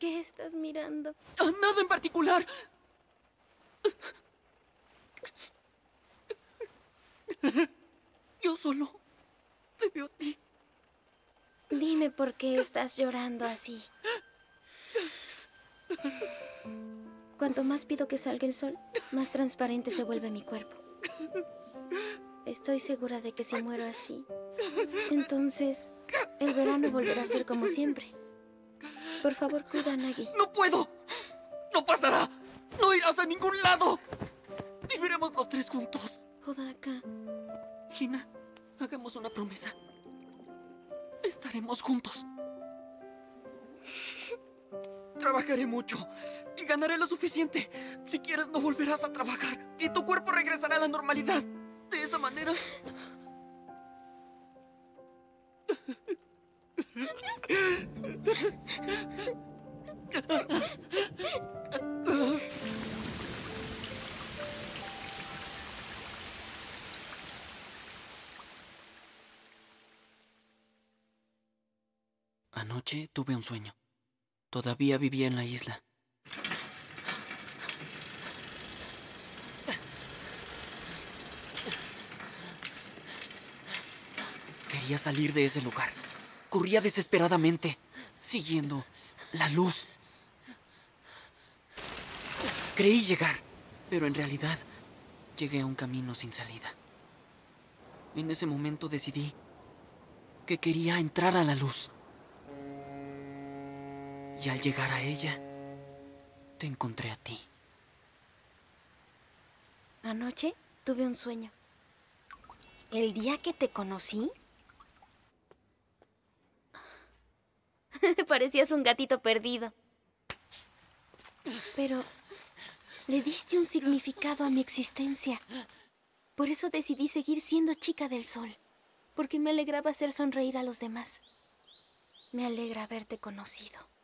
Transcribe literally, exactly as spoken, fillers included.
¿Qué estás mirando? ¡Ah, nada en particular! Yo solo te veo a ti. Dime por qué estás llorando así. Cuanto más pido que salga el sol, más transparente se vuelve mi cuerpo. Estoy segura de que si muero así, entonces el verano volverá a ser como siempre. Por favor, cuida a Nagi. ¡No puedo! ¡No pasará! ¡No irás a ningún lado! Viviremos los tres juntos. Hodaka. Hina, hagamos una promesa. Estaremos juntos. Trabajaré mucho y ganaré lo suficiente. Si quieres, no volverás a trabajar y tu cuerpo regresará a la normalidad. De esa manera... Anoche tuve un sueño. Todavía vivía en la isla. Quería salir de ese lugar. Corría desesperadamente, siguiendo la luz. Creí llegar, pero en realidad llegué a un camino sin salida. En ese momento decidí que quería entrar a la luz. Y al llegar a ella, te encontré a ti. Anoche tuve un sueño. El día que te conocí, parecías un gatito perdido. Pero le diste un significado a mi existencia. Por eso decidí seguir siendo chica del sol. Porque me alegraba hacer sonreír a los demás. Me alegra haberte conocido.